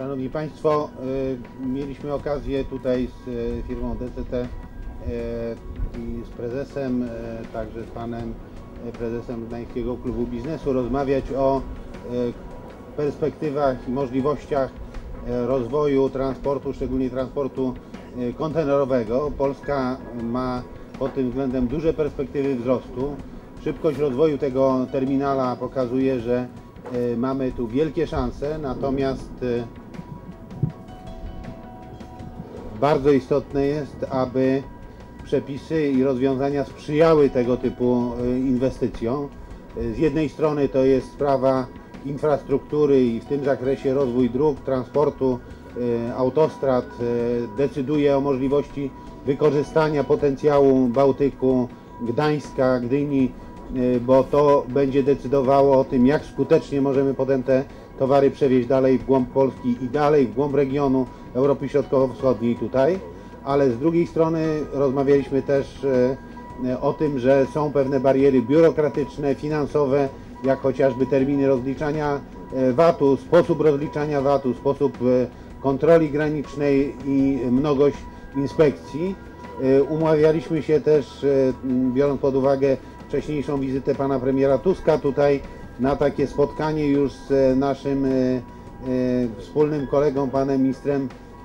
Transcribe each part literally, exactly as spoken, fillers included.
Szanowni Państwo, mieliśmy okazję tutaj z firmą D C T i z prezesem, także z panem prezesem Gdańskiego Klubu Biznesu rozmawiać o perspektywach i możliwościach rozwoju transportu, szczególnie transportu kontenerowego. Polska ma pod tym względem duże perspektywy wzrostu. Szybkość rozwoju tego terminala pokazuje, że mamy tu wielkie szanse, natomiast bardzo istotne jest, aby przepisy i rozwiązania sprzyjały tego typu inwestycjom. Z jednej strony to jest sprawa infrastruktury i w tym zakresie rozwój dróg, transportu, autostrad decyduje o możliwości wykorzystania potencjału Bałtyku, Gdańska, Gdyni, bo to będzie decydowało o tym, jak skutecznie możemy potem te towary przewieźć dalej w głąb Polski i dalej w głąb regionu Europy Środkowo-Wschodniej tutaj. Ale z drugiej strony rozmawialiśmy też o tym, że są pewne bariery biurokratyczne, finansowe, jak chociażby terminy rozliczania vatu, sposób rozliczania vatu, sposób kontroli granicznej i mnogość inspekcji. Umawialiśmy się też, biorąc pod uwagę wcześniejszą wizytę pana premiera Tuska tutaj, na takie spotkanie już z naszym wspólnym kolegą, panem ministrem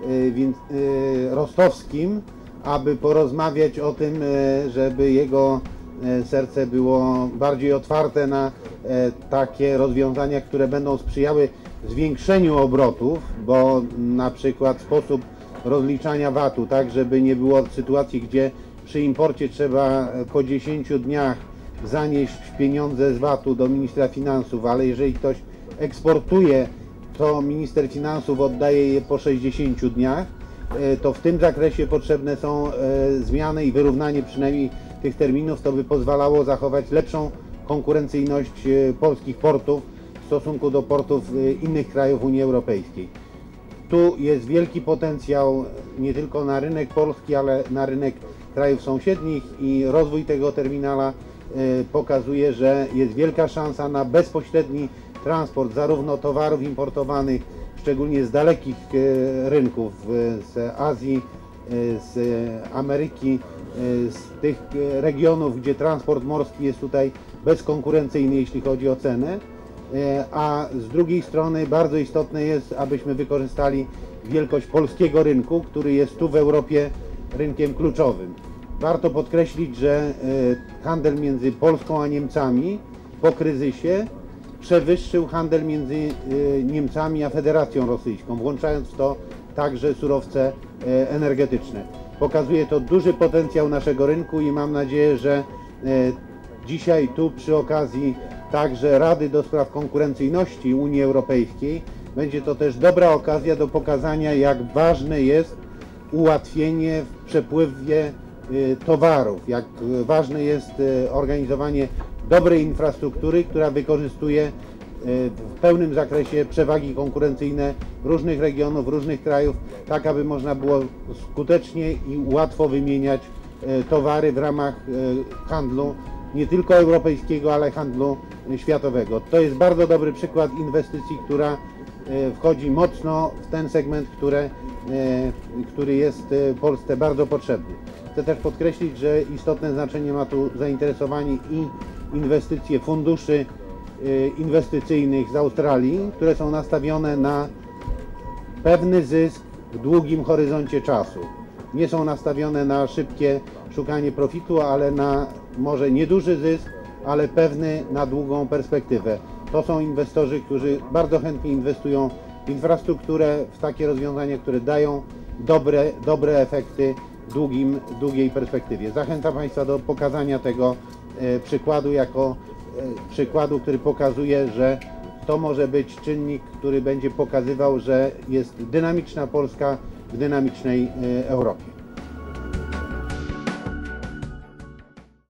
Rostowskim, aby porozmawiać o tym, żeby jego serce było bardziej otwarte na takie rozwiązania, które będą sprzyjały zwiększeniu obrotów, bo na przykład sposób rozliczania vatu, tak żeby nie było sytuacji, gdzie przy imporcie trzeba po dziesięciu dniach zanieść pieniądze z vatu do ministra finansów, ale jeżeli ktoś eksportuje, to minister finansów oddaje je po sześćdziesięciu dniach, to w tym zakresie potrzebne są zmiany i wyrównanie przynajmniej tych terminów, to by pozwalało zachować lepszą konkurencyjność polskich portów w stosunku do portów innych krajów Unii Europejskiej. Tu jest wielki potencjał nie tylko na rynek polski, ale na rynek krajów sąsiednich i rozwój tego terminala pokazuje, że jest wielka szansa na bezpośredni transport zarówno towarów importowanych, szczególnie z dalekich rynków, z Azji, z Ameryki, z tych regionów, gdzie transport morski jest tutaj bezkonkurencyjny, jeśli chodzi o cenę, a z drugiej strony bardzo istotne jest, abyśmy wykorzystali wielkość polskiego rynku, który jest tu w Europie rynkiem kluczowym. Warto podkreślić, że handel między Polską a Niemcami po kryzysie przewyższył handel między Niemcami a Federacją Rosyjską, włączając w to także surowce energetyczne. Pokazuje to duży potencjał naszego rynku i mam nadzieję, że dzisiaj tu przy okazji także Rady do Spraw Konkurencyjności Unii Europejskiej będzie to też dobra okazja do pokazania, jak ważne jest ułatwienie w przepływie towarów, jak ważne jest organizowanie dobrej infrastruktury, która wykorzystuje w pełnym zakresie przewagi konkurencyjne różnych regionów, różnych krajów, tak aby można było skutecznie i łatwo wymieniać towary w ramach handlu nie tylko europejskiego, ale handlu światowego. To jest bardzo dobry przykład inwestycji, która wchodzi mocno w ten segment, które, który jest Polsce bardzo potrzebny. Chcę też podkreślić, że istotne znaczenie ma tu zainteresowanie i inwestycje funduszy inwestycyjnych z Australii, które są nastawione na pewny zysk w długim horyzoncie czasu. Nie są nastawione na szybkie szukanie profitu, ale na może nieduży zysk, ale pewny na długą perspektywę. To są inwestorzy, którzy bardzo chętnie inwestują w infrastrukturę, w takie rozwiązania, które dają dobre, dobre efekty w długim, długiej perspektywie. Zachęcam Państwa do pokazania tego e, przykładu jako e, przykładu, który pokazuje, że to może być czynnik, który będzie pokazywał, że jest dynamiczna Polska w dynamicznej e, Europie.